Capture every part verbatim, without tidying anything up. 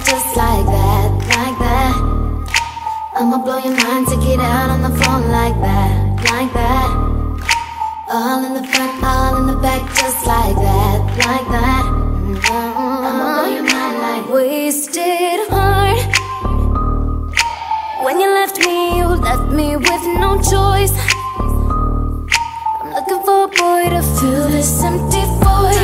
just like that, like that. I'ma blow your mind, take it out on the floor like that, like that. All in the front, all in the back, just like that, like that. I'ma blow your mind like wasted heart. When you left me, you left me with no choice. I'm looking for a boy to fill this empty void.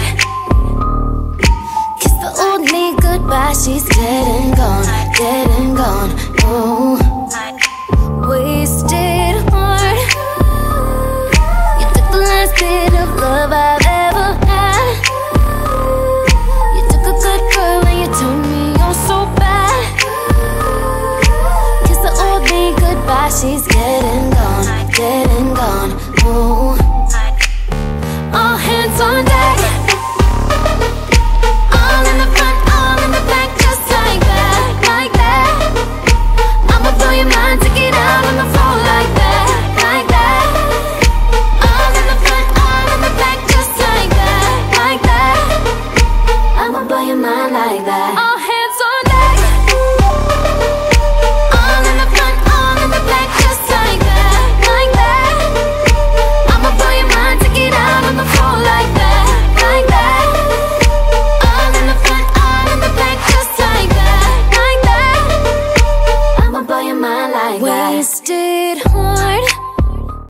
Kiss the old me goodbye, she's dead and gone, dead and gone. No, wasted